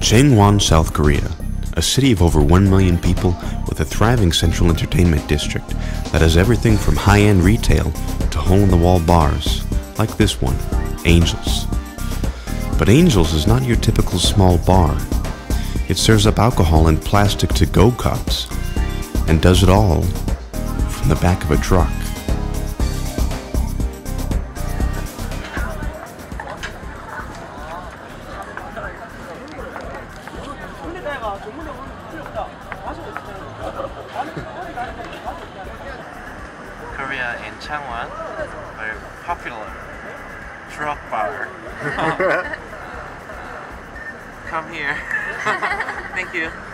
Changwon, South Korea, a city of over 1 million people with a thriving central entertainment district that has everything from high-end retail to hole-in-the-wall bars, like this one, Angel's. But Angel's is not your typical small bar. It serves up alcohol in plastic to-go cups, and does it all from the back of a truck. Korea in Changwon, very popular truck bar. Come here. Thank you.